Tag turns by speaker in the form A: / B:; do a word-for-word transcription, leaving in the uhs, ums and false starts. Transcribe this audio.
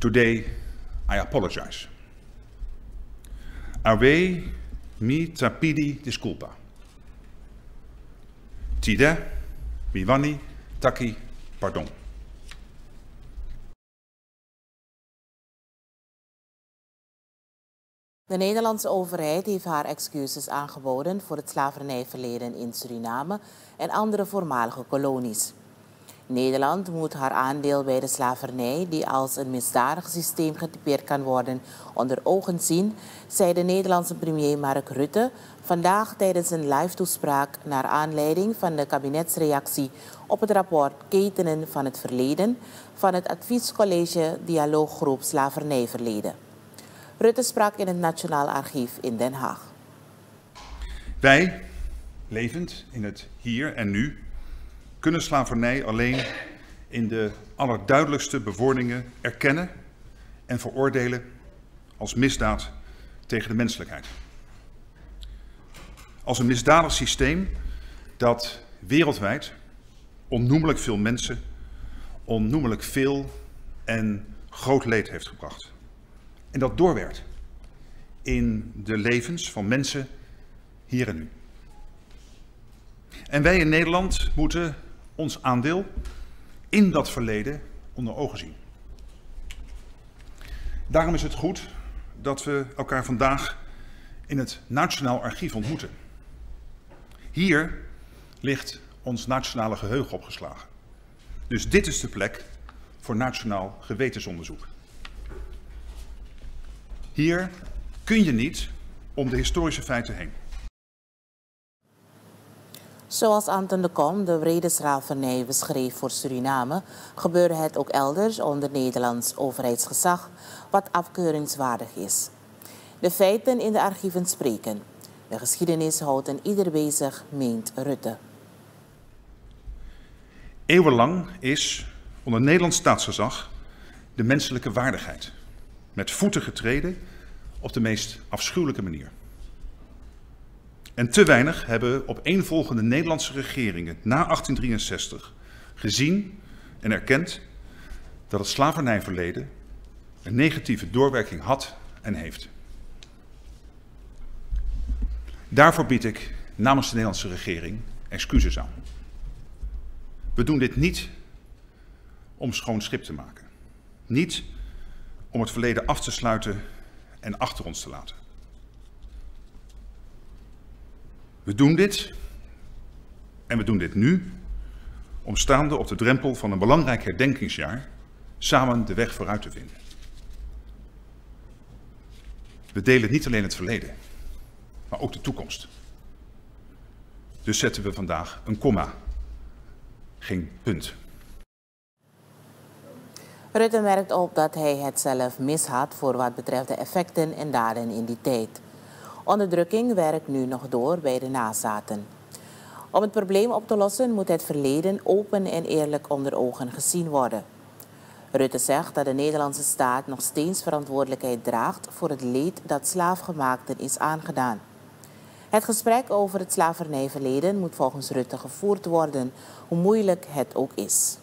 A: Today, I apologize. Ave mi trapidi disculpa. Tide, mi vanni, taki, pardon.
B: De Nederlandse overheid heeft haar excuses aangeboden voor het slavernijverleden in Suriname en andere voormalige kolonies. Nederland moet haar aandeel bij de slavernij, die als een misdadig systeem getypeerd kan worden, onder ogen zien, zei de Nederlandse premier Mark Rutte vandaag tijdens een live-toespraak naar aanleiding van de kabinetsreactie op het rapport Ketenen van het Verleden van het Adviescollege Dialooggroep Slavernijverleden. Rutte sprak in het Nationaal Archief in Den Haag.
A: Wij, levend in het hier en nu, kunnen slavernij alleen in de allerduidelijkste bewoordingen erkennen en veroordelen als misdaad tegen de menselijkheid. Als een misdadig systeem dat wereldwijd onnoemelijk veel mensen, onnoemelijk veel en groot leed heeft gebracht. En dat doorwerkt in de levens van mensen hier en nu. En wij in Nederland moeten ons aandeel in dat verleden onder ogen zien. Daarom is het goed dat we elkaar vandaag in het Nationaal Archief ontmoeten. Hier ligt ons nationale geheugen opgeslagen. Dus dit is de plek voor nationaal gewetensonderzoek. Hier kun je niet om de historische feiten heen.
B: Zoals Anton de Kom de wredeslavernij beschreef voor Suriname, gebeurde het ook elders onder Nederlands overheidsgezag, wat afkeuringswaardig is. De feiten in de archieven spreken. De geschiedenis houdt een ieder bezig, meent Rutte.
A: Eeuwenlang is onder Nederlands staatsgezag de menselijke waardigheid met voeten getreden op de meest afschuwelijke manier. En te weinig hebben opeenvolgende Nederlandse regeringen na achttien drieënzestig gezien en erkend dat het slavernijverleden een negatieve doorwerking had en heeft. Daarvoor bied ik namens de Nederlandse regering excuses aan. We doen dit niet om schoon schip te maken. Niet om het verleden af te sluiten en achter ons te laten. We doen dit, en we doen dit nu, om staande op de drempel van een belangrijk herdenkingsjaar samen de weg vooruit te vinden. We delen niet alleen het verleden, maar ook de toekomst. Dus zetten we vandaag een komma, geen punt.
B: Rutte merkt op dat hij het zelf mis had voor wat betreft de effecten en daden in die tijd. Onderdrukking werkt nu nog door bij de nazaten. Om het probleem op te lossen moet het verleden open en eerlijk onder ogen gezien worden. Rutte zegt dat de Nederlandse staat nog steeds verantwoordelijkheid draagt voor het leed dat slaafgemaakten is aangedaan. Het gesprek over het slavernijverleden moet volgens Rutte gevoerd worden, hoe moeilijk het ook is.